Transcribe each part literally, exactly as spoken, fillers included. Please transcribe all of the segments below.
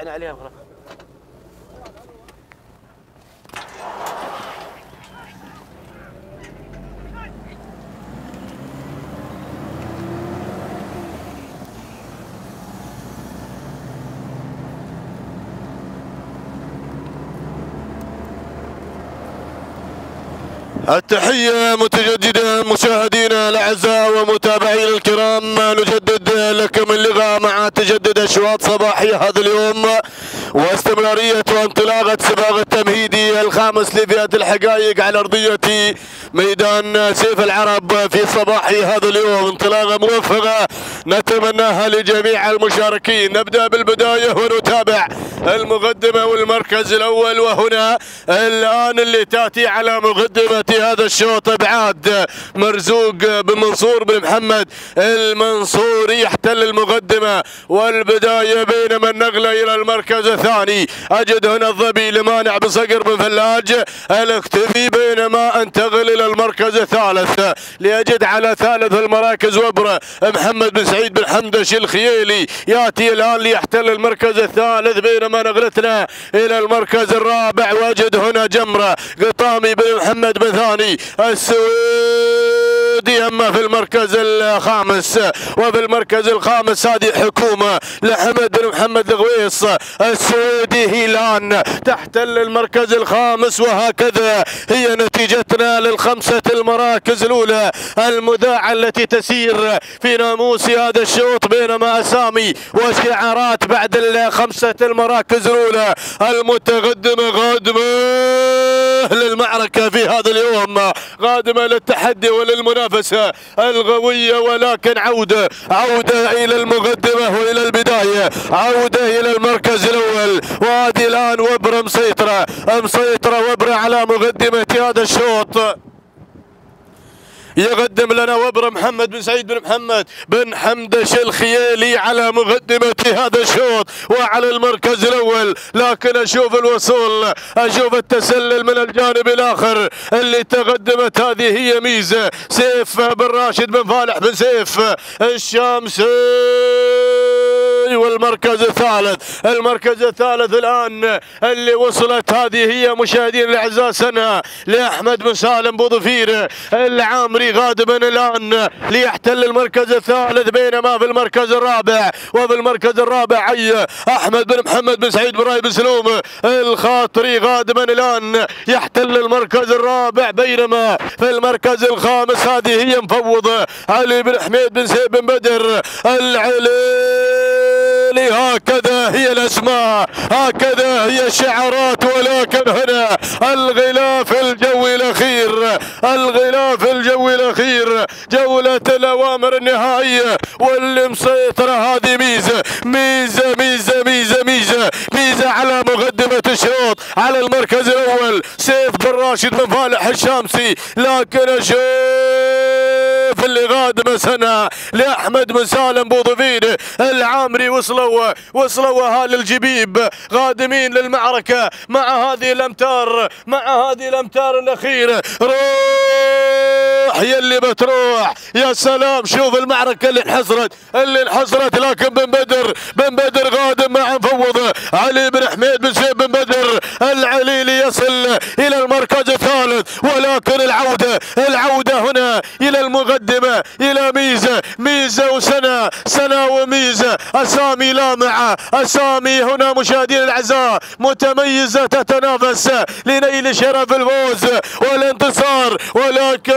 يعني عليها خلاص. التحية متجددة مشاهدينا الأعزاء ومتابعينا الكرام، نجدد لكم اللقاء مع تجدد أشواط صباحية هذا اليوم واستمرارية وانطلاقة سباق التمهيدي الخامس لفئة الحقائق على أرضية ميدان سيف العرب في صباحي هذا اليوم. انطلاقة موفقة نتمناها لجميع المشاركين. نبدأ بالبداية ونتابع المقدمة والمركز الأول، وهنا الآن اللي تأتي على مقدمة هذا الشوط ابعاد مرزوق بن منصور بن محمد المنصوري يحتل المقدمه والبدايه، بينما النقله الى المركز الثاني اجد هنا الظبي لمانع بصقر بن فلاج الاكتفي، بينما انتقل الى المركز الثالث لاجد على ثالث المراكز وبره محمد بن سعيد بن حمدش الخيالي ياتي الان ليحتل المركز الثالث، بينما نقلتنا الى المركز الرابع واجد هنا جمره قطامي بن محمد بن ثاني السويدي، اما في المركز الخامس وفي المركز الخامس هذه حكومه لحمد بن محمد الغويص السويدي هيلان تحتل المركز الخامس. وهكذا هي نتيجتنا للخمسه المراكز الاولى المذاعه التي تسير في ناموس هذا الشوط، بينما اسامي وشعارات بعد الخمسه المراكز الاولى المتقدمه قادمه للمعركه في هذا اليوم، قادمه للتحدي وللمنافسه القويه، ولكن عوده عوده الى المقدمه والى البدايه، عوده الى المركز الاول. وهذه الان وبره مسيطره مسيطره وبره على مقدمه هذا الشوط. يقدم لنا وبره محمد بن سعيد بن محمد بن حمدش الخيالي على مقدمة هذا الشوط وعلى المركز الأول، لكن أشوف الوصول أشوف التسلل من الجانب الآخر اللي تقدمت. هذه هي ميزة سيف بن راشد بن فالح بن سيف الشامسي، والمركز الثالث المركز الثالث الآن اللي وصلت هذه هي مشاهدين الأعزاء سنة لأحمد بن سالم بوظفير العامري غادما الآن ليحتل المركز الثالث، بينما في المركز الرابع وفي المركز الرابع عي أحمد بن محمد بن سعيد بن راي بن سلوم الخاطري غادما الآن يحتل المركز الرابع، بينما في المركز الخامس هذه هي مفوضة علي بن حميد بن سيف بن بدر العلي. هكذا هي الأسماء هكذا هي الشعارات، ولكن هنا الغلاف الجوي الأخير الغلاف الجوي الأخير جولة الأوامر النهائية واللي مسيطرة. هذه ميزة ميزة ميزة ميزة ميزة ميزة على مقدمة الشوط على المركز الأول سيف بن راشد بن فالح الشامسي، لكن أشوف اللي غادمة سنة لأحمد بن سالم بوظفير العامري. وصلوا وصلوا اهالي الجبيب قادمين للمعركة مع هذه الأمتار مع هذه الأمتار الأخيرة. روح يا اللي بتروح، يا سلام، شوف المعركة اللي انحصرت اللي انحصرت لكن بن بدر بن بدر قادم مع مفوضة علي بن حميد بن سيف بن بدر العليلي يصل إلى المركز الثالث، ولكن العودة العودة هنا إلى المقدمة إلى ميزة ميزة وسنة سنة وميزة، أسامي لامعة أسامي هنا مشاهدين الأعزاء متميزة تتنافس لنيل شرف الفوز والانتصار، ولكن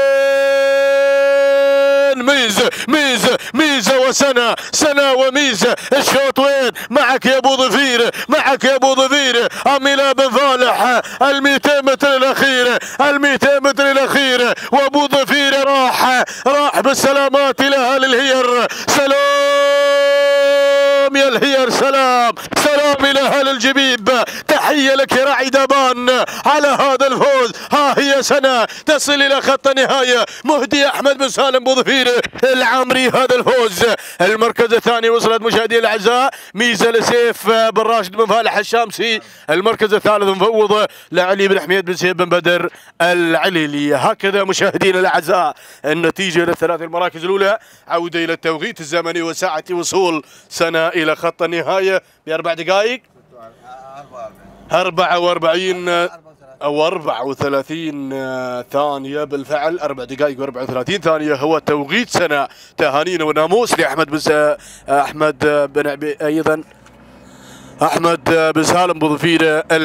ميزة ميزة ميزة وسنة سنة وميزة. الشوط وين؟ معك يا ابو ظفير معك يا ابو ظفير أميلة بن فالح المئتين متر الأخيرة المئتين متر الأخيرة، وابو ظفير راح راح بالسلامات إلى أهل الهير. سلام يا الهير، سلام سلام إلى أهل الجبيب. تحية لك يا راعي دبان على هذا الفوز. ها هي سنة تصل إلى خط النهاية. مهدي أحمد بن سالم بوظفير العامري هذا الفوز. المركز الثاني وصلت مشاهدينا الأعزاء ميزة لسيف بن راشد بن فالح الشامسي. المركز الثالث مفوض لعلي بن حميد بن سيف بن بدر العليلي. هكذا مشاهدينا الأعزاء النتيجة للثلاث المراكز الأولى. عودة إلى التوقيت الزمني وساعة وصول سنة إلى خط النهاية بأربع دقائق أربعة وأربعين أو أربعة وثلاثين ثانية بالفعل. أربع دقائق وأربعة وثلاثين ثانية هو توقيت سنة. تهانينا وناموس لأحمد بن أحمد بن عبي أيضا أحمد بن سالم بوظفير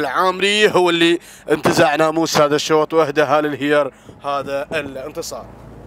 العامري هو اللي انتزع ناموس هذا الشوط وأهدى للهيار هذا الانتصار.